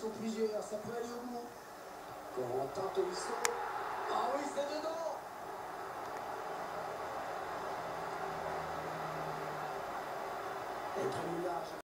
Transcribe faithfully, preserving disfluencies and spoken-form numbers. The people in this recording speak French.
sont plusieurs, ça peut aller au bout. Corentin Tolisso. Ah oui, c'est dedans. Et très large.